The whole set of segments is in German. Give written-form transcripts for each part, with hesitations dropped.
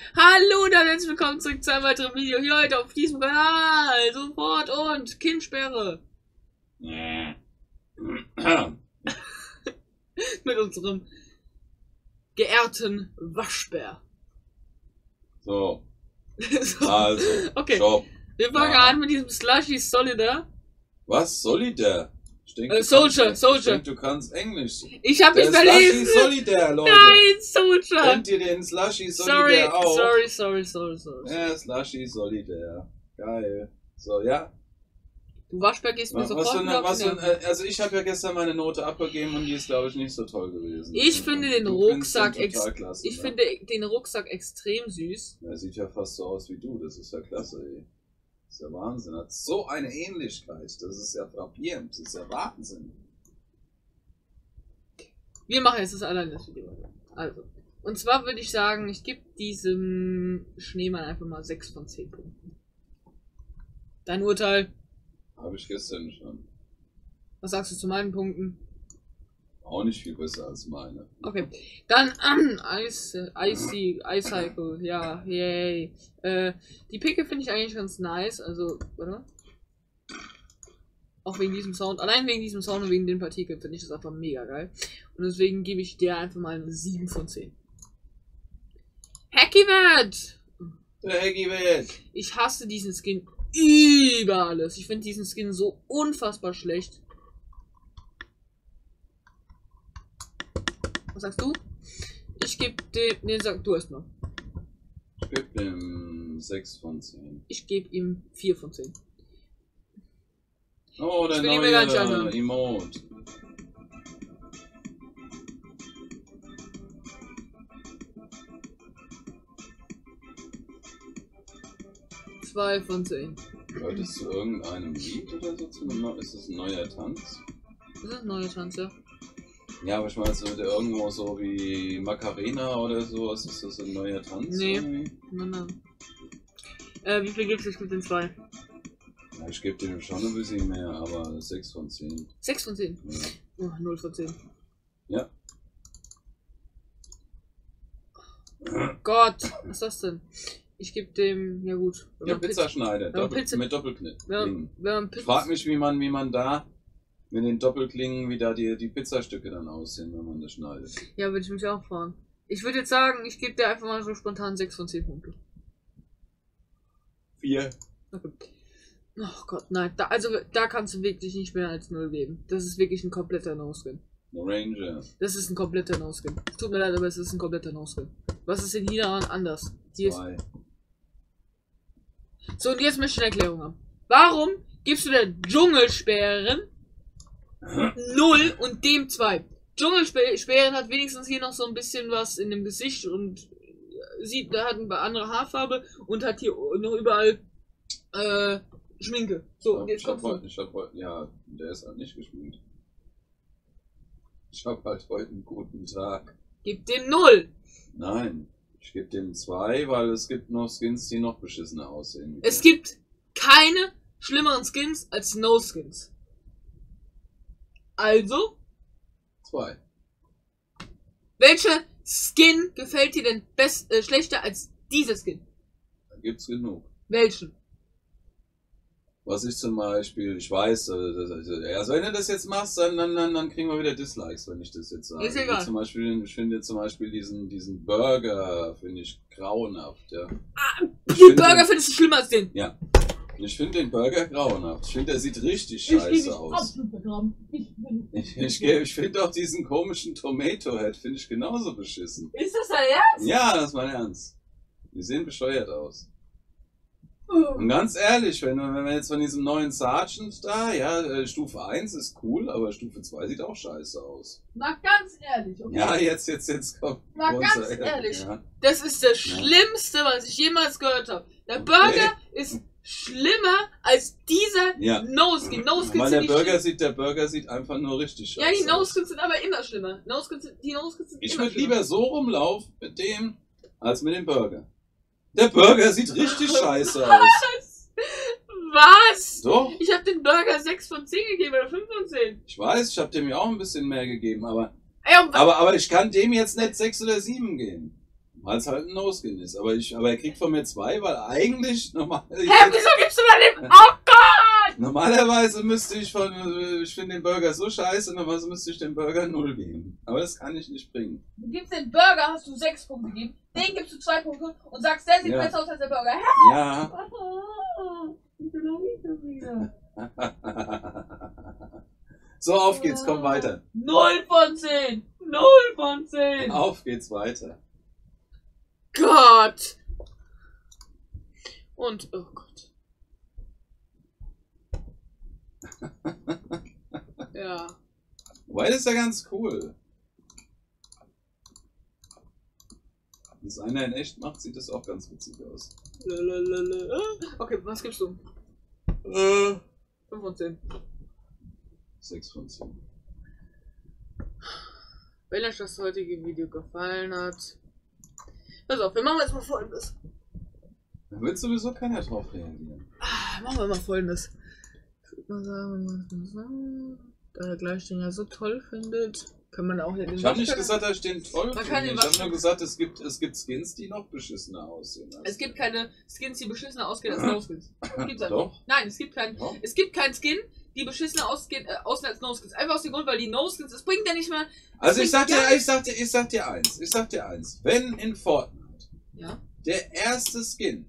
Hallo und herzlich willkommen zurück zu einem weiteren Video hier heute auf diesem Kanal. Sofort und Kindsperre. Mit unserem geehrten Waschbär. So. So. Also, okay. Stopp. Wir fangen an mit diesem Slushy Solidar. Was? Solidär? Ich denke, Soldier. Ich denke, du kannst Englisch. Ich hab mich Der Slushy verlesen. Solidär, Leute. Nein, Soldier. Kennt ihr den Slushy Solidär auch? Sorry. Ja, Slushy Solidär. Geil. So, ja. Du Waschbär gehst mir sofort also ich habe ja gestern meine Note abgegeben und die ist, glaube ich, nicht so toll gewesen. Ich finde den Rucksack klasse, ich finde den Rucksack extrem süß. Er sieht ja fast so aus wie du, das ist ja klasse, ey. Das ist ja Wahnsinn, hat so eine Ähnlichkeit, das ist ja frappierend, das ist ja Wahnsinn. Wir machen jetzt das alleine das Video. Also, und zwar würde ich sagen, ich gebe diesem Schneemann einfach mal 6 von 10 Punkten. Dein Urteil? Habe ich gestern schon. Was sagst du zu meinen Punkten? Auch nicht viel besser als meine. Okay, dann Icycle, ja, yay. Die Picke finde ich eigentlich ganz nice, also, oder? Auch wegen diesem Sound, allein wegen diesem Sound und wegen den Partikeln finde ich das einfach mega geil. Und deswegen gebe ich der einfach mal eine 7 von 10. Hackywert! Der Hackywert! Ich hasse diesen Skin über alles. Ich finde diesen Skin so unfassbar schlecht. Was sagst du? Ich gebe dem. Ne, sag du erst mal. Ich gebe dem 6 von 10. Ich gebe ihm 4 von 10. Oh, der neue Emote. Zwei von 10. Gehört es zu irgendeinem Lied oder so? Ist das ein neuer Tanz? Das ist ein neuer Tanz, ja. Ja, aber ich meine, so irgendwo so wie Macarena oder sowas, ist das ein neuer Tanz? Nee. Irgendwie? Nein. Wie viel gibst du? Ich gebe den 2. Ja, ich gebe dem schon ein bisschen mehr, aber 6 von 10. 6 von 10? Ja. Oh, 0 von 10. Ja. Gott, was ist das denn? Ich gebe dem, ja gut. Ja, Pizzaschneider, mit Doppelknick. Ich frag mich, wie man da mit den Doppelklingen, wie da die Pizzastücke dann aussehen, wenn man das schneidet. Ja, würde ich mich auch fragen. Ich würde jetzt sagen, ich gebe dir einfach mal so spontan 6 von 10 Punkte. 4. Okay. Oh Gott, nein. Da kannst du wirklich nicht mehr als 0 geben. Das ist wirklich ein kompletter No-Skin. Ranger. Das ist ein kompletter No-Skin. Tut mir leid, aber es ist ein kompletter No-Skin. Was ist denn hier daran anders? 2. So, und jetzt möchte ich eine Erklärung haben. Warum gibst du der Dschungelsperren 0 und dem 2? Dschungelsperren hat wenigstens hier noch so ein bisschen was in dem Gesicht und da hat eine andere Haarfarbe und hat hier noch überall Schminke. So, und jetzt ja, der ist halt nicht geschminkt. Ich hab halt heute einen guten Tag. Gib dem 0. Nein, ich gebe dem 2, weil es gibt noch Skins, die noch beschissener aussehen. Es gibt keine schlimmeren Skins als No-Skins. Also? 2. Welcher Skin gefällt dir denn schlechter als dieser Skin? Da gibt's genug. Welchen? Was ich zum Beispiel, ich weiß, also wenn du das jetzt machst, dann kriegen wir wieder Dislikes, wenn ich das jetzt sage. Ist egal. Ich finde zum Beispiel diesen Burger, finde ich grauenhaft, ja. Den Burger findest du schlimmer als den? Ja. Ich finde den Burger grauenhaft. Ich finde, der sieht richtig scheiße aus. Ich finde auch diesen komischen Tomato Head, finde ich genauso beschissen. Ist das dein Ernst? Ja, das ist mein Ernst. Die sehen bescheuert aus. Und ganz ehrlich, wenn wir jetzt von diesem neuen Sergeant da, ja, Stufe 1 ist cool, aber Stufe 2 sieht auch scheiße aus. Na, ganz ehrlich, okay. Ja, jetzt kommt. Na, ganz ehrlich, ja. Das ist das Schlimmste, was ich jemals gehört habe. Der Burger ist schlimmer als dieser No-Skin. Weil der Burger sieht einfach nur richtig scheiße aus. Ja, die No-Skins sind aber immer schlimmer. Die No-Skins sind ich würde lieber so rumlaufen mit dem, als mit dem Burger. Der Burger sieht richtig scheiße aus. Was? Doch. Ich habe den Burger 6 von 10 gegeben oder 5 von 10. Ich weiß, ich habe dem ja auch ein bisschen mehr gegeben, aber Ey, aber ich kann dem jetzt nicht 6 oder 7 geben. Weil es halt ein No-Skin ist. Aber er kriegt von mir 2, weil eigentlich normal. Hä, wieso gibst du da dem? Oh Gott! Normalerweise müsste ich finde den Burger so scheiße, normalerweise müsste ich dem Burger 0 geben. Aber das kann ich nicht bringen. Du gibst den Burger, hast du 6 Punkte gegeben, den gibst du 2 Punkte und sagst, der sieht Ja. besser aus als der Burger. Hä? Ja. Ich bin auch nicht so wieder. So, auf geht's, komm weiter. 0 von 10! 0 von 10! Auf geht's weiter. Gott! Und, oh Gott. Ja. Wobei, das ist ja ganz cool. Wenn es einer in echt macht, sieht das auch ganz witzig aus. Lalalala. Okay, was gibst du? 5 von 10. 6 von 10. Wenn euch das heutige Video gefallen hat. Pass auf, wir machen jetzt mal Folgendes. Da wird sowieso keiner drauf reagieren. Machen wir mal Folgendes. Ich würde mal sagen, da der gleich den ja so toll findet, kann man auch den. Ich habe nicht gesagt, dass ich den toll Man finde. kann den Ich habe nur gesagt, es gibt Skins, die noch beschissener aussehen. Es gibt keine Skins, die beschissener ausgehen als No-Skins. Gibt's einfach. Doch. Nein, es gibt keinen. Doch. Es gibt keinen Skin, die beschissener aussehen als No-Skins. Einfach aus dem Grund, weil die No-Skins, das bringt ja nicht mehr. Also ich sag dir eins. Wenn in Fortnite Ja. der erste Skin.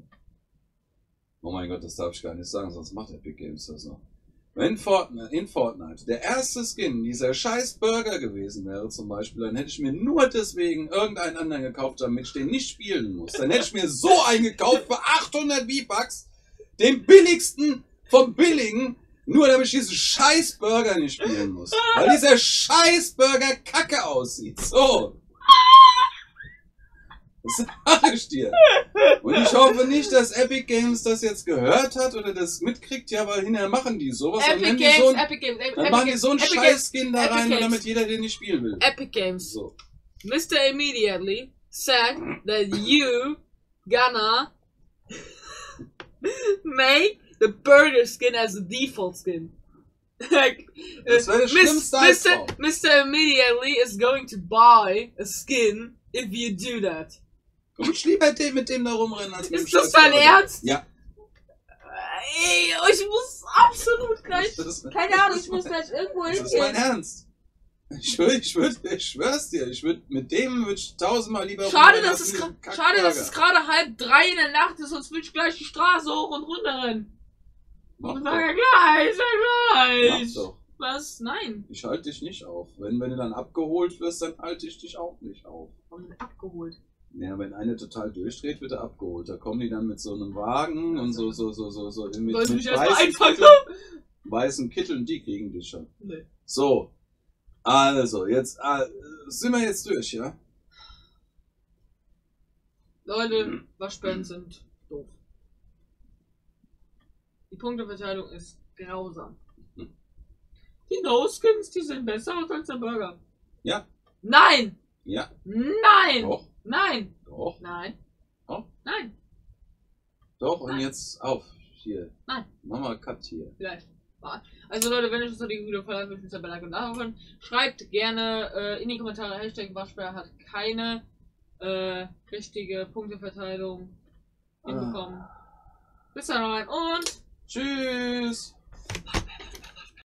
Oh mein Gott, das darf ich gar nicht sagen, sonst macht Epic Games das noch. Wenn in Fortnite der erste Skin dieser scheiß Burger gewesen wäre zum Beispiel, dann hätte ich mir nur deswegen irgendeinen anderen gekauft, damit ich den nicht spielen muss. Dann hätte ich mir so einen gekauft für 800 V-Bucks, den billigsten vom billigen, nur damit ich diesen scheiß Burger nicht spielen muss. Weil dieser scheiß Burger kacke aussieht. So. Das sag ich dir. Und ich hoffe nicht, dass Epic Games das jetzt gehört hat oder das mitkriegt, ja, weil hinterher machen die sowas. Epic Dann machen die so einen Scheiß-Skin da rein, nur damit jeder den nicht spielen will. Epic Games. So. Mr. Immediately said that you gonna make the burger skin as a default skin. Like, Das wäre das schlimmste Albtraum. Mr. Immediately is going to buy a skin if you do that. Komm ich lieber mit dem da rumrennen, als mit dem Ist das scheiß dein Burger. Ernst? Ja. Ey, ich muss absolut gleich. Keine Ahnung, ich muss gleich irgendwo Das ist mein hingehen. Ernst. Ich schwör's dir, mit dem würde ich 1000-mal lieber Schade, rumrennen dass als es mit dem schade, dass es Kackburger. gerade 2:30 in der Nacht ist, sonst würde ich gleich die Straße hoch und runter rennen. Mach Und doch. sage gleich, Mach gleich. doch. Was? Nein. Ich halte dich nicht auf. Wenn du dann abgeholt wirst, dann halte ich dich auch nicht auf. Und abgeholt. Ja, wenn eine total durchdreht, wird er abgeholt. Da kommen die dann mit so einem Wagen und so mit Soll ich mich erstmal weißen einfangen? weißen Kitteln, die kriegen dich schon. Nee. So, also, jetzt sind wir jetzt durch, ja? Leute, Waschbären sind doof. Die Punkteverteilung ist grausam. Die No-Skins, die sind besser als der Burger. Ja. Nein! Ja. Nein! Doch. Nein! Doch. Nein! Doch. Nein! Doch, und Nein. jetzt auf. Hier. Nein. Mach mal Cut hier. Vielleicht. Also Leute, wenn euch das Video gefallen hat, würde ich mich dabei und nachholen. Schreibt gerne in die Kommentare, Hashtag Waschbär hat keine richtige Punkteverteilung hinbekommen. Bis dann rein und Tschüss. Bye.